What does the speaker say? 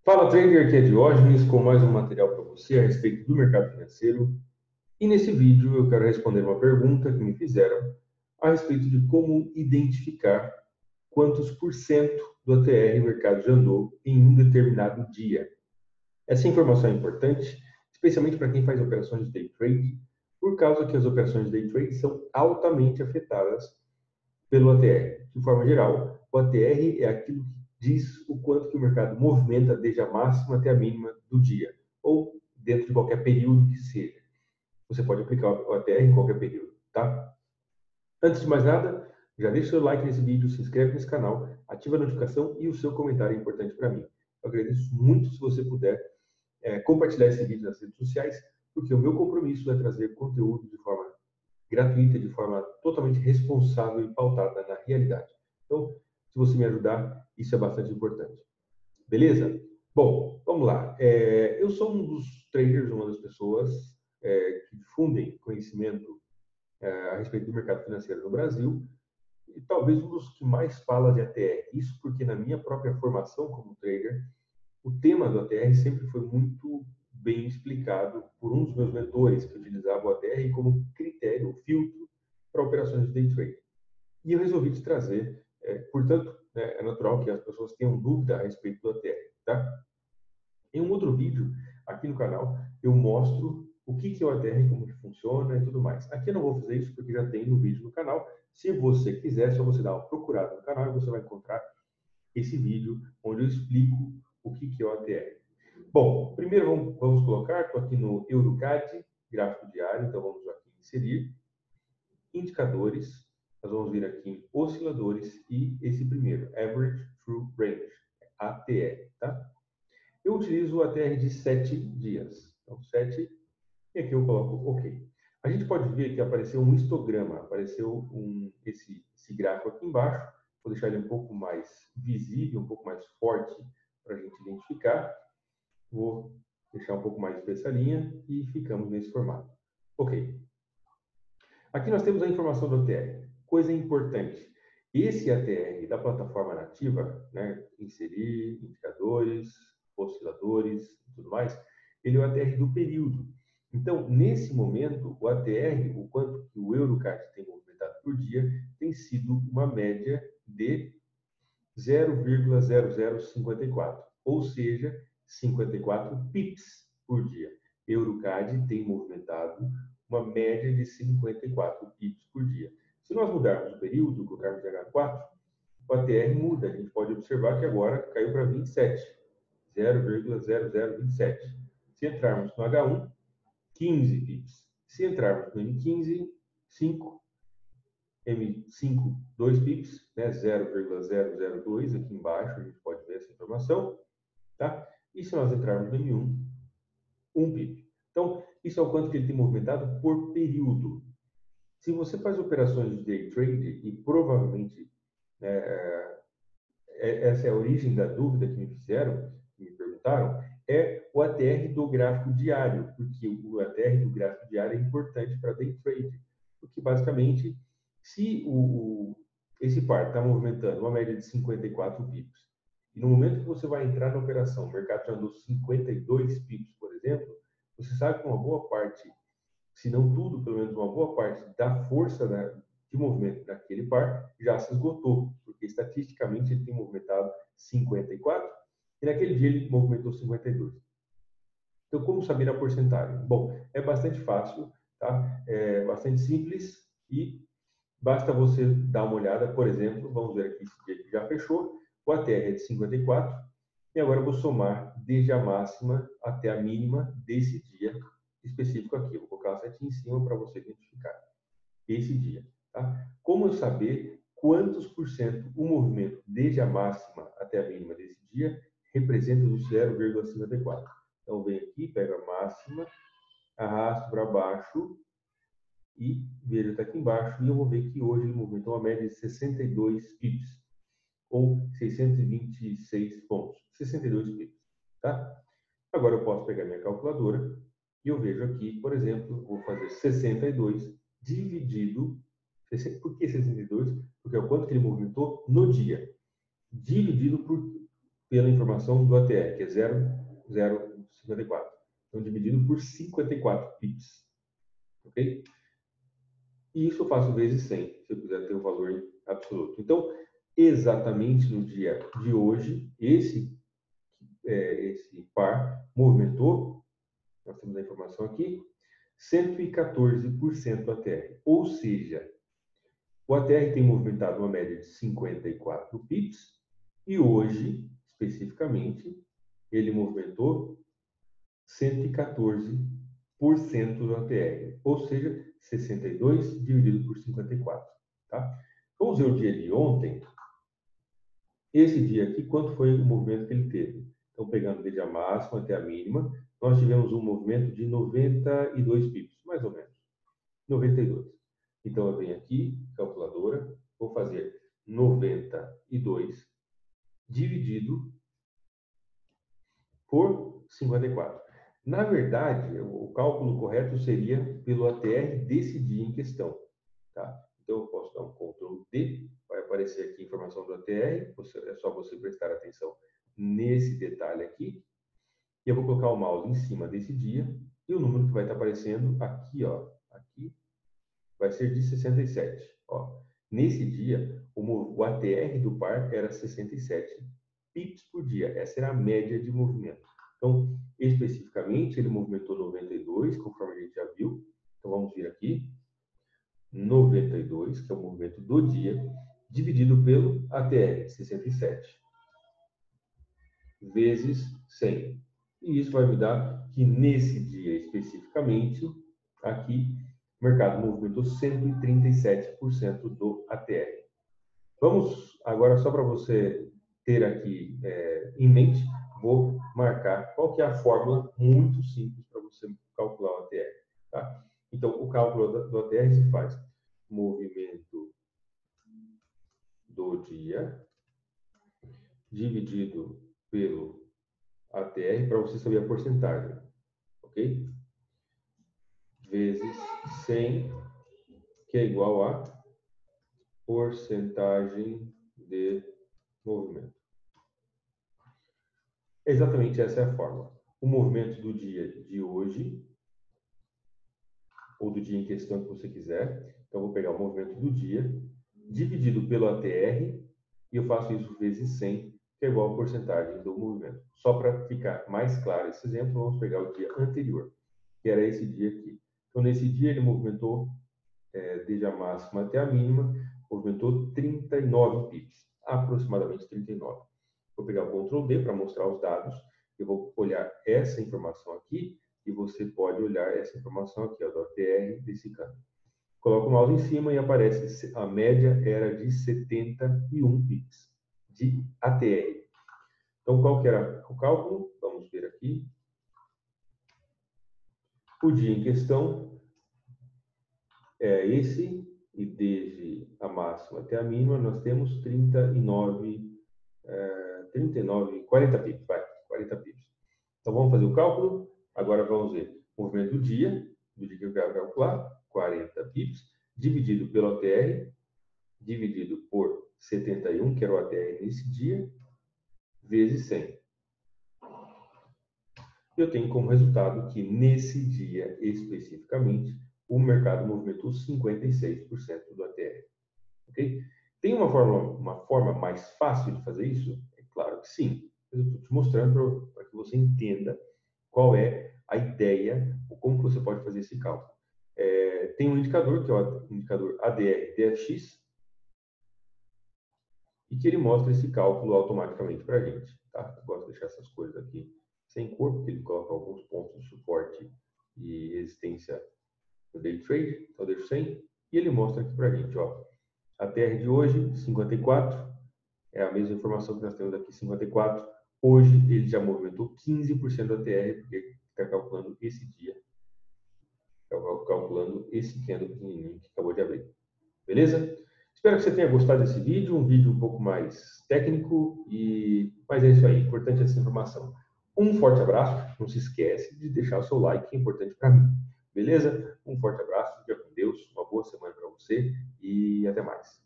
Fala trader, aqui é Diógenes com mais um material para você a respeito do mercado financeiro. E nesse vídeo eu quero responder uma pergunta que me fizeram a respeito de como identificar quantos por cento do ATR o mercado já andou em um determinado dia. Essa informação é importante, especialmente para quem faz operações de day trade, por causa que as operações de day trade são altamente afetadas pelo ATR. De forma geral, o ATR é aquilo que diz o quanto que o mercado movimenta desde a máxima até a mínima do dia, ou dentro de qualquer período que seja. Você pode aplicar o ATR em qualquer período, tá? Antes de mais nada, já deixa o seu like nesse vídeo, se inscreve nesse canal, ativa a notificação e o seu comentário é importante para mim. Eu agradeço muito se você puder compartilhar esse vídeo nas redes sociais, porque o meu compromisso é trazer conteúdo de forma gratuita, de forma totalmente responsável e pautada na realidade. Então, se você me ajudar, isso é bastante importante. Beleza? Bom, vamos lá. Eu sou um dos traders, uma das pessoas que difundem conhecimento a respeito do mercado financeiro no Brasil e talvez um dos que mais fala de ATR. Isso porque na minha própria formação como trader, o tema do ATR sempre foi muito bem explicado por um dos meus mentores que utilizava o ATR como critério, filtro para operações de day trade. E eu resolvi te trazer, portanto, é natural que as pessoas tenham dúvida a respeito do ATR, tá? Em um outro vídeo, aqui no canal, eu mostro o que é o ATR, como que funciona e tudo mais. Aqui eu não vou fazer isso porque já tem no vídeo no canal. Se você quiser, é só você dar uma procurada no canal e você vai encontrar esse vídeo onde eu explico o que é o ATR. Bom, primeiro vamos colocar, estou aqui no EuroCAD, gráfico diário, então vamos aqui inserir indicadores, nós vamos vir aqui em osciladores e esse primeiro, Average True Range, ATR, tá? Eu utilizo o ATR de 7 dias, então 7, e aqui eu coloco OK. A gente pode ver que apareceu um histograma, apareceu esse gráfico aqui embaixo, vou deixar ele um pouco mais visível, um pouco mais forte para a gente identificar. Vou deixar um pouco mais espessa a linha e ficamos nesse formato. Ok. Aqui nós temos a informação do ATR. Coisa importante. Esse ATR da plataforma nativa, né, inserir indicadores, osciladores e tudo mais, ele é o ATR do período. Então, nesse momento, o ATR, o quanto que o EuroCAD tem movimentado por dia, tem sido uma média de 0,0054, ou seja, 54 pips por dia. EuroCAD tem movimentado uma média de 54 pips por dia. Se nós mudarmos o período, colocarmos H4, o ATR muda. A gente pode observar que agora caiu para 27, 0,0027. Se entrarmos no H1, 15 pips. Se entrarmos no M15, 5. M5, 2 pips, né, 0,002 aqui embaixo, a gente pode ver essa informação, tá? E se nós entrarmos no M1, 1 pip. Então, isso é o quanto que ele tem movimentado por período. Se você faz operações de day trade, e provavelmente essa é a origem da dúvida que me fizeram, que me perguntaram, é o ATR do gráfico diário, porque o ATR do gráfico diário é importante para day trade, porque basicamente, se esse par está movimentando uma média de 54 pips, e no momento que você vai entrar na operação, o mercado já andou 52 pips, por exemplo, você sabe que uma boa parte, se não tudo, pelo menos uma boa parte da força de movimento daquele par já se esgotou, porque estatisticamente ele tem movimentado 54 e naquele dia ele movimentou 52. Então, como saber a porcentagem? Bom, é bastante fácil, tá? É bastante simples e basta você dar uma olhada, por exemplo, vamos ver aqui esse dia que já fechou, o ATR é de 54 e agora eu vou somar desde a máxima até a mínima desse dia específico aqui. Eu vou colocar uma setinha em cima para você identificar esse dia. Tá? Como eu saber quantos por cento o movimento desde a máxima até a mínima desse dia representa os 0,54? Então, venho aqui, pego a máxima, arrasto para baixo e vejo até aqui embaixo e eu vou ver que hoje ele movimentou uma média de 62 pips ou 626 pontos. 62 pips. Tá? Agora eu posso pegar minha calculadora e eu vejo aqui, por exemplo, vou fazer 62 dividido... Por que 62? Porque é o quanto que ele movimentou no dia. Dividido por pela informação do ATR, que é 0,054. Então, dividido por 54 pips. Ok? E isso eu faço vezes 100, se eu quiser ter o valor absoluto. Então, exatamente no dia de hoje, esse par movimentou, nós temos a informação aqui, 114% ATR. Ou seja, o ATR tem movimentado uma média de 54 pips e hoje, especificamente, ele movimentou 114% do ATR, ou seja, 62 dividido por 54. Tá? Vamos ver o dia de ontem. Esse dia aqui, quanto foi o movimento que ele teve? Então, pegando desde a máxima até a mínima, nós tivemos um movimento de 92 pips, mais ou menos. 92. Então, eu venho aqui, calculadora, vou fazer 92 dividido por 54. Na verdade, o cálculo correto seria pelo ATR desse dia em questão. Tá? Então, eu posso dar um Ctrl D, vai aparecer aqui a informação do ATR, é só você prestar atenção nesse detalhe aqui. E eu vou colocar o mouse em cima desse dia, e o número que vai estar aparecendo aqui, ó, aqui, vai ser de 67. Ó. Nesse dia, o ATR do par era 67 pips por dia. Essa era a média de movimento. Então, especificamente, ele movimentou 92, conforme a gente já viu. Então, vamos vir aqui. 92, que é o movimento do dia, dividido pelo ATR, 67, vezes 100. E isso vai me dar que nesse dia especificamente, aqui, o mercado movimentou 137% do ATR. Vamos agora, só para você ter aqui em mente, vou marcar qual que é a fórmula muito simples para você calcular o ATR. Tá? Então, o cálculo do ATR se faz movimento do dia dividido pelo ATR, para você saber a porcentagem, ok? Vezes 100, que é igual a porcentagem de movimento. Exatamente essa é a fórmula. O movimento do dia de hoje, ou do dia em questão que você quiser. Então, eu vou pegar o movimento do dia, dividido pelo ATR, e eu faço isso vezes 100, que é igual a porcentagem do movimento. Só para ficar mais claro esse exemplo, vamos pegar o dia anterior, que era esse dia aqui. Então, nesse dia, ele movimentou, desde a máxima até a mínima, movimentou 39 pips, aproximadamente 39. Vou pegar o Ctrl D para mostrar os dados. Eu vou olhar essa informação aqui e você pode olhar essa informação aqui, ó, do ATR desse canto. Coloco o mouse em cima e aparece a média era de 71 pips de ATR. Então, qual que era o cálculo? Vamos ver aqui. O dia em questão é esse, e desde a máxima até a mínima nós temos 40 pips, vai, 40 pips. Então, vamos fazer o cálculo. Agora vamos ver o movimento do dia que eu quero calcular, 40 pips, dividido pelo ATR, dividido por 71, que era o ATR nesse dia, vezes 100. Eu tenho como resultado que nesse dia especificamente, o mercado movimentou 56% do ATR. Okay? Tem uma forma mais fácil de fazer isso? É claro que sim. Eu estou te mostrando para que você entenda qual é a ideia, ou como você pode fazer esse cálculo. Tem um indicador, que é o indicador ADR-DFX, e que ele mostra esse cálculo automaticamente para a gente. Tá? Eu gosto de deixar essas coisas aqui sem cor, porque ele coloca alguns pontos de suporte e resistência no day trade, então eu deixo sem, e ele mostra aqui para a gente, ó, a TR de hoje, 54, é a mesma informação que nós temos aqui, 54, hoje ele já movimentou 15% da TR, porque está calculando esse dia, calculando esse candle pequenininho que acabou de abrir. Beleza? Espero que você tenha gostado desse vídeo, um vídeo um pouco mais técnico, mas é isso aí, importante essa informação. Um forte abraço, não se esquece de deixar o seu like, que é importante para mim. Beleza? Um forte abraço, fica com Deus, uma boa semana para você e até mais.